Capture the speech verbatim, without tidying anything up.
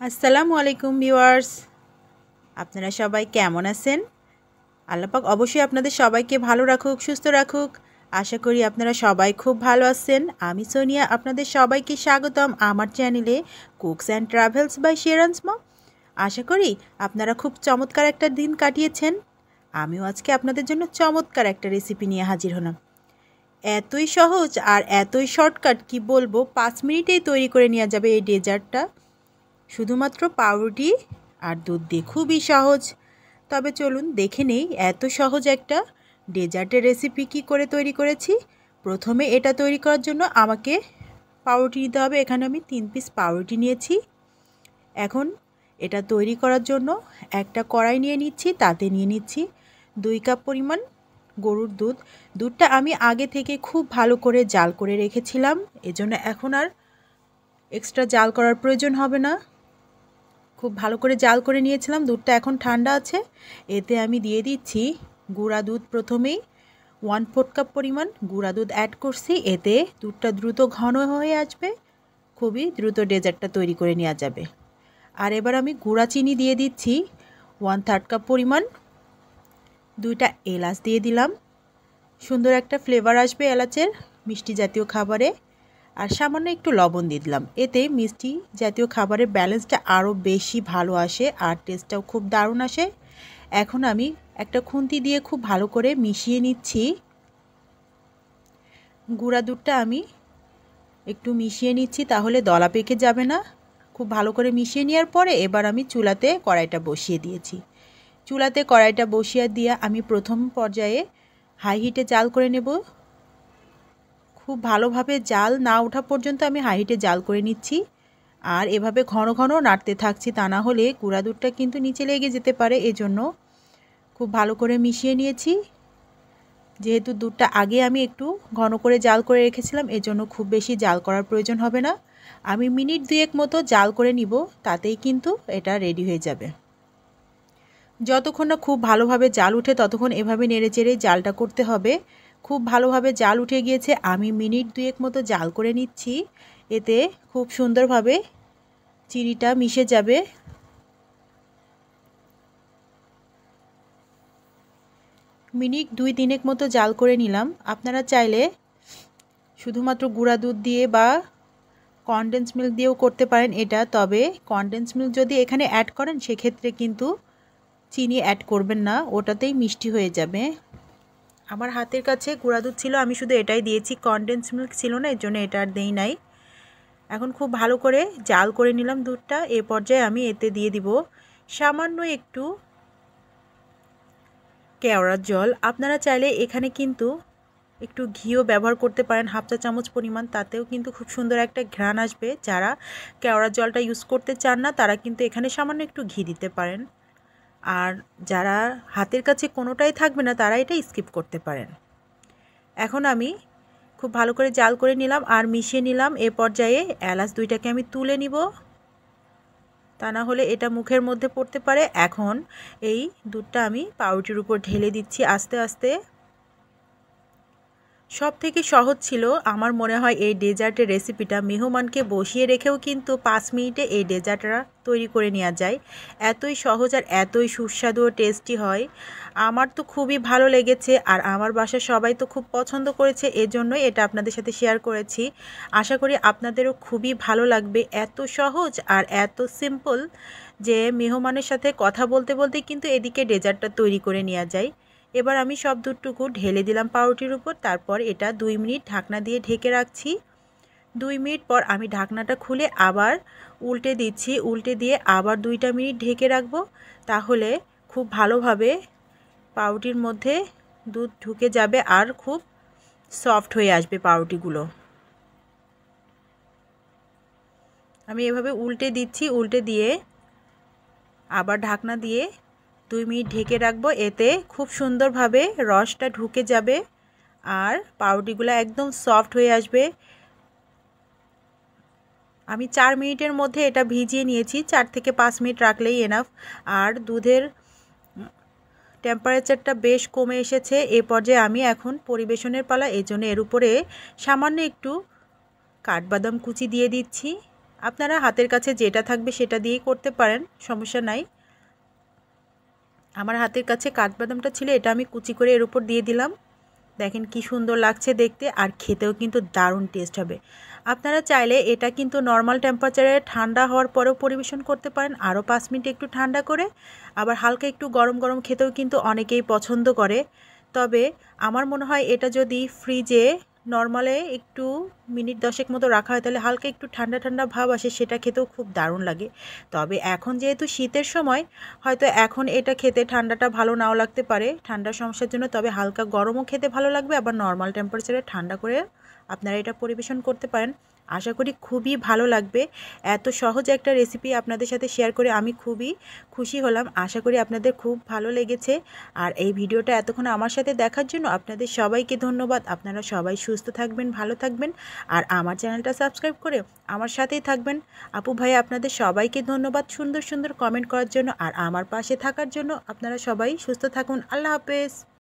আসসালামু আলাইকুম ভিউয়ার্স, আপনারা সবাই কেমন আছেন? আল্লাহ পাক অবশ্যই আপনাদের সবাইকে ভালো রাখুক, সুস্থ রাখুক। আশা করি আপনারা সবাই খুব ভালো আছেন। আমি সোনিয়া, আপনাদের সবাইকে স্বাগতম আমার চ্যানেলে cooks and travels by Sheran's mom. আশা করি আপনারা খুব চমৎকার একটা দিন কাটিয়েছেন। আমিও আজকে আপনাদের জন্য চমৎকার একটা রেসিপি নিয়ে হাজির হলাম। এতই সহজ আর এতই শর্টকাট, কি বলবো, পাঁচ মিনিটেই তৈরি করে নেওয়া যাবে এই ডেজার্টটা, শুধুমাত্র পাউরুটি আর দুধ দিয়ে। খুবই সহজ। তবে চলুন দেখে নেই এত সহজ একটা ডেজার্টের রেসিপি কি করে তৈরি করেছি। প্রথমে এটা তৈরি করার জন্য আমাকে পাউরুটি নিতে হবে। এখানে আমি তিন পিস পাউরুটি নিয়েছি। এখন এটা তৈরি করার জন্য একটা কড়াই নিয়ে নিচ্ছি, তাতে নিয়ে নিচ্ছি দুই কাপ পরিমাণ গরুর দুধ। দুধটা আমি আগে থেকে খুব ভালো করে জাল করে রেখেছিলাম, এজন্য এখন আর এক্সট্রা জাল করার প্রয়োজন হবে না। খুব ভালো করে জাল করে নিয়েছিলাম, দুধটা এখন ঠান্ডা আছে। এতে আমি দিয়ে দিচ্ছি গুঁড়া দুধ। প্রথমেই ওয়ান ফোর্থ কাপ পরিমাণ গুঁড়া দুধ অ্যাড করছি। এতে দুধটা দ্রুত ঘন হয়ে আসবে, খুবই দ্রুত ডেজার্টটা তৈরি করে নেওয়া যাবে। আর এবার আমি গুঁড়া চিনি দিয়ে দিচ্ছি ওয়ান থার্ড কাপ পরিমাণ। দুইটা এলাচ দিয়ে দিলাম, সুন্দর একটা ফ্লেভার আসবে এলাচের মিষ্টি জাতীয় খাবারে। আর সামান্য একটু লবণ দিয়ে দিলাম, এতে মিষ্টি জাতীয় খাবারের ব্যালেন্সটা আরও বেশি ভালো আসে আর টেস্টটাও খুব দারুণ আসে। এখন আমি একটা খুন্তি দিয়ে খুব ভালো করে মিশিয়ে নিচ্ছি। গুঁড়া দুধটা আমি একটু মিশিয়ে নিচ্ছি, তাহলে দলা পেকে যাবে না। খুব ভালো করে মিশিয়ে নেওয়ার পরে এবার আমি চুলাতে কড়াইটা বসিয়ে দিয়েছি। চুলাতে কড়াইটা বসিয়ে দিয়ে আমি প্রথম পর্যায়ে হাই হিটে জাল করে নেব। খুব ভালোভাবে জাল না ওঠা পর্যন্ত আমি হাই হিটে জাল করে নিচ্ছি। আর এভাবে ঘন ঘন নাড়তে থাকছি, তা না হলে গুঁড়া দুধটা কিন্তু নিচে লেগে যেতে পারে। এজন্য খুব ভালো করে মিশিয়ে নিয়েছি। যেহেতু দুধটা আগে আমি একটু ঘন করে জাল করে রেখেছিলাম, এজন্য খুব বেশি জাল করার প্রয়োজন হবে না। আমি মিনিট দুয়েক মতো জাল করে নিব, তাতেই কিন্তু এটা রেডি হয়ে যাবে। যতক্ষণ না খুব ভালোভাবে জাল উঠে ততক্ষণ এভাবে নেড়ে চেড়ে জালটা করতে হবে। খুব ভালোভাবে জাল উঠে গিয়েছে, আমি মিনিট দুয়েক মতো জাল করে নিচ্ছি। এতে খুব সুন্দরভাবে চিনিটা মিশে যাবে। মিনিট দুই তিনেক মতো জাল করে নিলাম। আপনারা চাইলে শুধুমাত্র গুঁড়া দুধ দিয়ে বা কনডেন্স মিল্ক দিয়েও করতে পারেন এটা। তবে কনডেন্স মিল্ক যদি এখানে অ্যাড করেন সেক্ষেত্রে কিন্তু চিনি অ্যাড করবেন না, ওটাতেই মিষ্টি হয়ে যাবে। আমার হাতের কাছে গুঁড়া দুধ ছিল, আমি শুধু এটাই দিয়েছি, কনডেন্স মিল্ক ছিল না, এর জন্য এটা আর দেই নাই। এখন খুব ভালো করে জাল করে নিলাম দুধটা। এ পর্যায়ে আমি এতে দিয়ে দিব সামান্য একটু কেওড়ার জল। আপনারা চাইলে এখানে কিন্তু একটু ঘিও ব্যবহার করতে পারেন, হাফ চা চামচ পরিমাণ, তাতেও কিন্তু খুব সুন্দর একটা ঘ্রাণ আসবে। যারা কেওড়ার জলটা ইউজ করতে চান না তারা কিন্তু এখানে সামান্য একটু ঘি দিতে পারেন। আর যারা হাতের কাছে কোনোটাই থাকবে না তারা এটা স্কিপ করতে পারেন। এখন আমি খুব ভালো করে জাল করে নিলাম আর মিশিয়ে নিলাম। এ পর্যায়ে এলাচ দুইটাকে আমি তুলে নিব, তা না হলে এটা মুখের মধ্যে পড়তে পারে। এখন এই দুধটা আমি পাউরুটির উপর ঢেলে দিচ্ছি আস্তে আস্তে। সব থেকে সহজ ছিল আমার মনে হয় এই ডেজার্টের রেসিপিটা। মেহমানকে বসিয়ে রেখেও কিন্তু পাঁচ মিনিটে এই ডেজার্টটা তৈরি করে নেওয়া যায়। এতই সহজ আর এতই সুস্বাদু ও টেস্টি হয়। আমার তো খুবই ভালো লেগেছে আর আমার বাসার সবাই তো খুব পছন্দ করেছে, এজন্যই এটা আপনাদের সাথে শেয়ার করেছি। আশা করি আপনাদেরও খুবই ভালো লাগবে। এত সহজ আর এত সিম্পল যে মেহমানের সাথে কথা বলতে বলতে কিন্তু এদিকে ডেজার্টটা তৈরি করে নেওয়া যায়। এবার আমি সব দুধটুকু ঢেলে দিলাম পাউরুটির উপর। তারপর এটা দুই মিনিট ঢাকনা দিয়ে ঢেকে রাখছি। দুই মিনিট পর আমি ঢাকনাটা খুলে আবার উল্টে দিচ্ছি। উল্টে দিয়ে আবার দুইটা মিনিট ঢেকে রাখবো, তাহলে খুব ভালোভাবে পাউরুটির মধ্যে দুধ ঢুকে যাবে আর খুব সফট হয়ে আসবে পাউরুটিগুলো। আমি এভাবে উল্টে দিচ্ছি, উল্টে দিয়ে আবার ঢাকনা দিয়ে দুই মিনিট ঢেকে রাখবো। এতে খুব সুন্দরভাবে রসটা ঢুকে যাবে আর পাউরুটিগুলো একদম সফট হয়ে আসবে। আমি চার মিনিটের মধ্যে এটা ভিজিয়ে নিয়েছি, চার থেকে পাঁচ মিনিট রাখলেই এনাফ। আর দুধের টেম্পারেচারটা বেশ কমে এসেছে। এ পর্যায়ে আমি এখন পরিবেশনের পালা, এই জন্য এর উপরে সামান্য একটু কাঠবাদাম কুচি দিয়ে দিচ্ছি। আপনারা হাতের কাছে যেটা থাকবে সেটা দিয়েই করতে পারেন, সমস্যা নাই। আমার হাতের কাছে কাঠবাদামটা ছিল, এটা আমি কুচি করে এর উপর দিয়ে দিলাম। দেখেন কি সুন্দর লাগছে দেখতে, আর খেতেও কিন্তু দারুণ টেস্ট হবে। আপনারা চাইলে এটা কিন্তু নর্মাল টেম্পারেচারে ঠান্ডা হওয়ার পরেও পরিবেশন করতে পারেন, আরও পাঁচ মিনিট একটু ঠান্ডা করে। আবার হালকা একটু গরম গরম খেতেও কিন্তু অনেকেই পছন্দ করে। তবে আমার মনে হয় এটা যদি ফ্রিজে নর্মালে একটু মিনিট দশেক মতো রাখা হয়, তাহলে হালকা একটু ঠান্ডা ঠান্ডা ভাব আসে, সেটা খেতেও খুব দারুণ লাগে। তবে এখন যেহেতু শীতের সময়, হয়তো এখন এটা খেতে ঠান্ডাটা ভালো নাও লাগতে পারে ঠান্ডার সমস্যার জন্য, তবে হালকা গরমও খেতে ভালো লাগবে, আবার নর্মাল টেম্পারেচারে ঠান্ডা করে আপনারা এটা পরিবেশন করতে পারেন। আশা করি খুবই ভালো লাগবে। এত সহজ একটা রেসিপি আপনাদের সাথে শেয়ার করে আমি খুবই খুশি হলাম। আশা করি আপনাদের খুব ভালো লেগেছে। আর এই ভিডিওটা এতক্ষণ আমার সাথে দেখার জন্য আপনাদের সবাইকে ধন্যবাদ। আপনারা সবাই সুস্থ থাকবেন, ভালো থাকবেন, আর আমার চ্যানেলটা সাবস্ক্রাইব করে আমার সাথেই থাকবেন। আপু ভাই আপনাদের সবাইকে ধন্যবাদ সুন্দর সুন্দর কমেন্ট করার জন্য আর আমার পাশে থাকার জন্য। আপনারা সবাই সুস্থ থাকুন। আল্লাহ হাফেজ।